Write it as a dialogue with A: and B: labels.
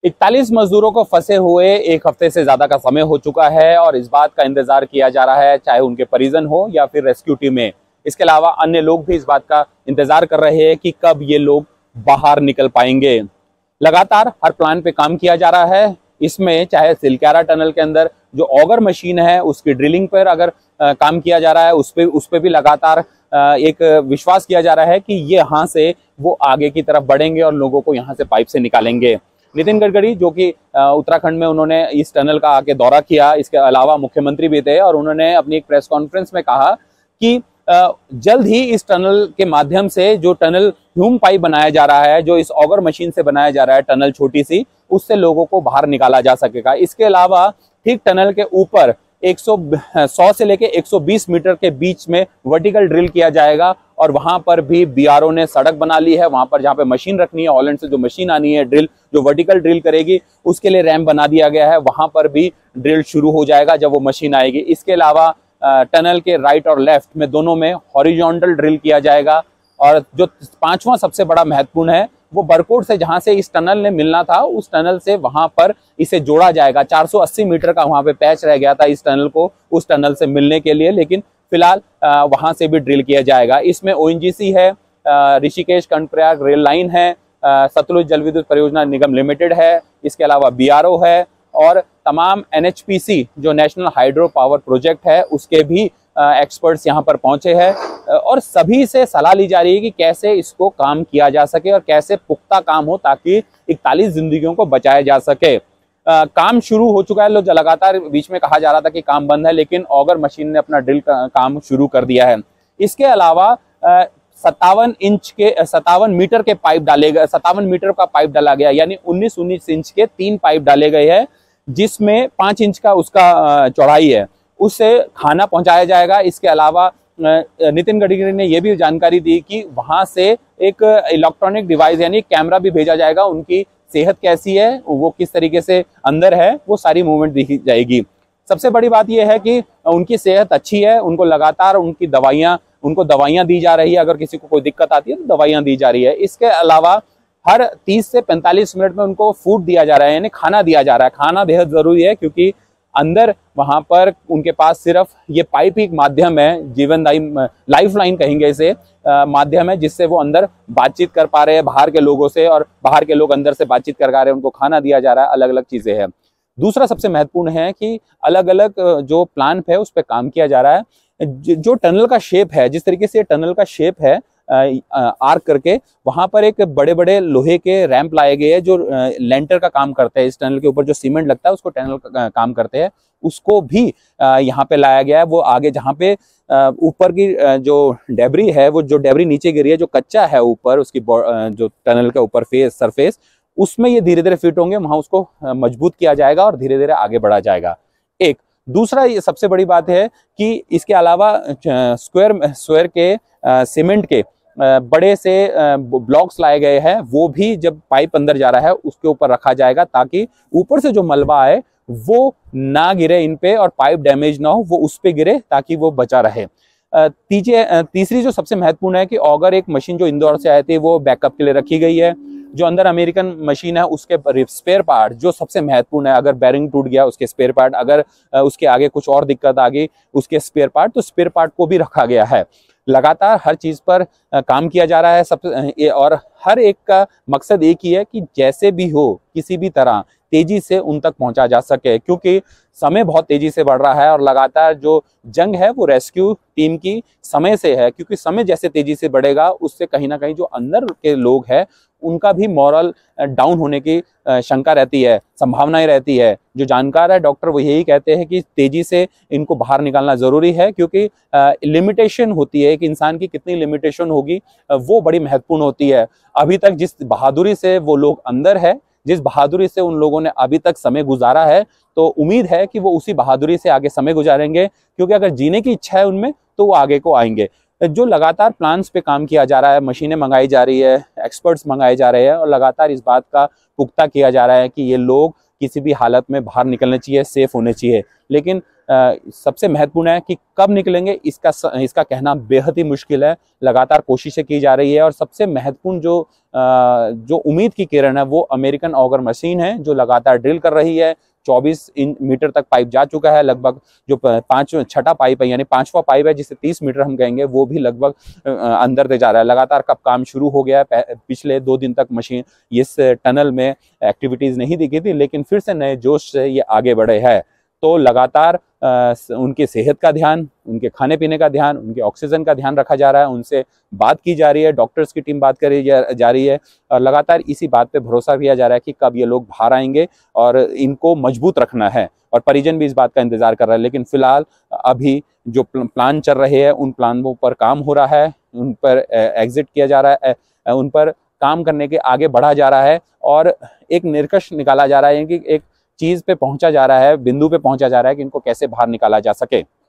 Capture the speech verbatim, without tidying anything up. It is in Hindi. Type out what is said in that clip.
A: इकतालीस मजदूरों को फंसे हुए एक हफ्ते से ज्यादा का समय हो चुका है और इस बात का इंतजार किया जा रहा है, चाहे उनके परिजन हो या फिर रेस्क्यू टीमें। इसके अलावा अन्य लोग भी इस बात का इंतजार कर रहे हैं कि कब ये लोग बाहर निकल पाएंगे। लगातार हर प्लान पे काम किया जा रहा है। इसमें चाहे सिलक्यारा टनल के अंदर जो ऑगर मशीन है उसकी ड्रिलिंग पर अगर आ, काम किया जा रहा है, उस पर उस पर भी लगातार आ, एक विश्वास किया जा रहा है कि ये यहाँ से वो आगे की तरफ बढ़ेंगे और लोगों को यहाँ से पाइप से निकालेंगे। नितिन गडकरी जो कि उत्तराखंड में उन्होंने इस टनल का आके दौरा किया, इसके अलावा मुख्यमंत्री भी थे और उन्होंने अपनी एक प्रेस कॉन्फ्रेंस में कहा कि जल्द ही इस टनल के माध्यम से जो टनल ह्यूम पाइप बनाया जा रहा है, जो इस ऑगर मशीन से बनाया जा रहा है टनल छोटी सी, उससे लोगों को बाहर निकाला जा सकेगा। इसके अलावा ठीक टनल के ऊपर सौ से लेके एक सौ बीस मीटर के बीच में वर्टिकल ड्रिल किया जाएगा और वहां पर भी बीआरओ ने सड़क बना ली है। वहां पर जहां पे मशीन रखनी है, हॉलैंड से जो मशीन आनी है ड्रिल जो वर्टिकल ड्रिल करेगी, उसके लिए रैंप बना दिया गया है। वहां पर भी ड्रिल शुरू हो जाएगा जब वो मशीन आएगी। इसके अलावा टनल के राइट और लेफ्ट में दोनों में हॉरिजॉन्टल ड्रिल किया जाएगा। और जो पांचवा सबसे बड़ा महत्वपूर्ण है, वो बरकोट से जहां से इस टनल ने मिलना था, उस टनल से वहां पर इसे जोड़ा जाएगा। चार सौ अस्सी मीटर का वहां पे पैच रह गया था इस टनल को उस टनल से मिलने के लिए, लेकिन फिलहाल वहां से भी ड्रिल किया जाएगा। इसमें ओएनजीसी है, ऋषिकेश कर्णप्रयाग रेल लाइन है, सतलुज जल विद्युत परियोजना निगम लिमिटेड है, इसके अलावा बीआरओ है और तमाम एनएचपीसी जो नेशनल हाइड्रो पावर प्रोजेक्ट है उसके भी एक्सपर्ट्स यहाँ पर पहुंचे हैं और सभी से सलाह ली जा रही है कि कैसे इसको काम किया जा सके और कैसे पुख्ता काम हो ताकि इकतालीस जिंदगियों को बचाया जा सके। आ, काम शुरू हो चुका है। लोग लगातार बीच में कहा जा रहा था कि काम बंद है, लेकिन ऑगर मशीन ने अपना ड्रिल का, काम शुरू कर दिया है। इसके अलावा सत्तावन इंच के सत्तावन मीटर के पाइप डाले गए, सत्तावन मीटर का पाइप डाला गया, यानी उन्नीस उन्नीस इंच के तीन पाइप डाले गए हैं, जिसमें पांच इंच का उसका चौड़ाई है, उससे खाना पहुंचाया जाएगा। इसके अलावा नितिन गडकरी ने यह भी जानकारी दी कि वहां से एक इलेक्ट्रॉनिक डिवाइस यानी कैमरा भी भेजा जाएगा, उनकी सेहत कैसी है, वो किस तरीके से अंदर है, वो सारी मूवमेंट दिखी जाएगी। सबसे बड़ी बात यह है कि उनकी सेहत अच्छी है, उनको लगातार उनकी दवाइयां उनको दवाइयां दी जा रही है। अगर किसी को कोई दिक्कत आती है तो दवाइयां दी जा रही है। इसके अलावा हर तीस से पैंतालीस मिनट में उनको फूड दिया जा रहा है, यानी खाना दिया जा रहा है। खाना बेहद जरूरी है क्योंकि अंदर वहां पर उनके पास सिर्फ ये पाइप ही माध्यम है, जीवनदायी लाइफ लाइन कहेंगे इसे, माध्यम है जिससे वो अंदर बातचीत कर पा रहे हैं बाहर के लोगों से और बाहर के लोग अंदर से बातचीत कर पा रहे हैं, उनको खाना दिया जा रहा है, अलग अलग चीजें हैं। दूसरा सबसे महत्वपूर्ण है कि अलग अलग जो प्लान है उस पर काम किया जा रहा है। जो टनल का शेप है, जिस तरीके से टनल का शेप है आर्क करके, वहां पर एक बड़े बड़े लोहे के रैंप लाए गए हैं जो लेंटर का काम करते हैं। इस टनल के ऊपर जो सीमेंट लगता है उसको टनल का काम करते हैं, उसको भी यहाँ पे लाया गया है। वो आगे जहाँ पे ऊपर की जो डेबरी है, वो जो डेबरी नीचे गिरी है, जो कच्चा है ऊपर उसकी जो टनल के ऊपर फेस सरफेस, उसमें ये धीरे धीरे फिट होंगे, वहां उसको मजबूत किया जाएगा और धीरे धीरे आगे बढ़ा जाएगा। एक दूसरा ये सबसे बड़ी बात है कि इसके अलावा स्क्वायर स्क्वायर के सीमेंट के बड़े से ब्लॉक्स लाए गए हैं, वो भी जब पाइप अंदर जा रहा है उसके ऊपर रखा जाएगा ताकि ऊपर से जो मलबा आए वो ना गिरे इन पे और पाइप डैमेज ना हो, वो उस पे गिरे ताकि वो बचा रहे। तीजे तीसरी जो सबसे महत्वपूर्ण है कि ऑगर एक मशीन जो इंदौर से आई थी वो बैकअप के लिए रखी गई है। जो अंदर अमेरिकन मशीन है उसके स्पेयर पार्ट जो सबसे महत्वपूर्ण है, अगर बैरिंग टूट गया उसके स्पेयर पार्ट, अगर उसके आगे कुछ और दिक्कत आ गई उसके स्पेयर पार्ट, तो स्पेयर पार्ट को भी रखा गया है। लगातार हर चीज पर काम किया जा रहा है सब, और हर एक का मकसद एक ही है कि जैसे भी हो किसी भी तरह तेजी से उन तक पहुंचा जा सके, क्योंकि समय बहुत तेजी से बढ़ रहा है और लगातार जो जंग है वो रेस्क्यू टीम की समय से है, क्योंकि समय जैसे तेजी से बढ़ेगा उससे कहीं ना कहीं जो अंदर के लोग हैं उनका भी मॉरल डाउन होने की शंका रहती है, संभावनाएं रहती है। जो जानकार है डॉक्टर वो यही कहते हैं कि तेजी से इनको बाहर निकालना जरूरी है, क्योंकि लिमिटेशन होती है, एक इंसान की कितनी लिमिटेशन होगी वो बड़ी महत्वपूर्ण होती है। अभी तक जिस बहादुरी से वो लोग अंदर है, जिस बहादुरी से उन लोगों ने अभी तक समय गुजारा है, तो उम्मीद है कि वो उसी बहादुरी से आगे समय गुजारेंगे, क्योंकि अगर जीने की इच्छा है उनमें तो वो आगे को आएंगे। जो लगातार प्लान्स पे काम किया जा रहा है, मशीनें मंगाई जा रही है, एक्सपर्ट्स मंगाए जा रहे हैं और लगातार इस बात का पुख्ता किया जा रहा है कि ये लोग किसी भी हालत में बाहर निकलना चाहिए, सेफ होने चाहिए। लेकिन आ, सबसे महत्वपूर्ण है कि कब निकलेंगे इसका इसका कहना बेहद ही मुश्किल है। लगातार कोशिशें की जा रही है और सबसे महत्वपूर्ण जो आ, जो उम्मीद की किरण है वो अमेरिकन ऑगर मशीन है, जो लगातार ड्रिल कर रही है। चौबीस मीटर तक पाइप जा चुका है। लगभग जो पांच छठा पाइप है यानी पांचवा पाइप है जिसे तीस मीटर हम कहेंगे, वो भी लगभग अंदर दे जा रहा है। लगातार कब काम शुरू हो गया है, पिछले दो दिन तक मशीन इस टनल में एक्टिविटीज नहीं दिखी थी, लेकिन फिर से नए जोश से ये आगे बढ़े हैं। तो लगातार आ, उनकी सेहत का ध्यान, उनके खाने पीने का ध्यान, उनके ऑक्सीजन का ध्यान रखा जा रहा है, उनसे बात की जा रही है, डॉक्टर्स की टीम बात करी जा, जा रही है और लगातार इसी बात पे भरोसा किया जा रहा है कि कब ये लोग बाहर आएंगे और इनको मजबूत रखना है। और परिजन भी इस बात का इंतजार कर रहा है। लेकिन फिलहाल अभी जो प्लान चल रहे हैं उन प्लानों पर काम हो रहा है, उन पर एग्जिट किया जा रहा है, उन पर काम करने के आगे बढ़ा जा रहा है और एक निष्कर्ष निकाला जा रहा है कि एक चीज पे पहुंचा जा रहा है, बिंदु पे पहुंचा जा रहा है कि इनको कैसे बाहर निकाला जा सके।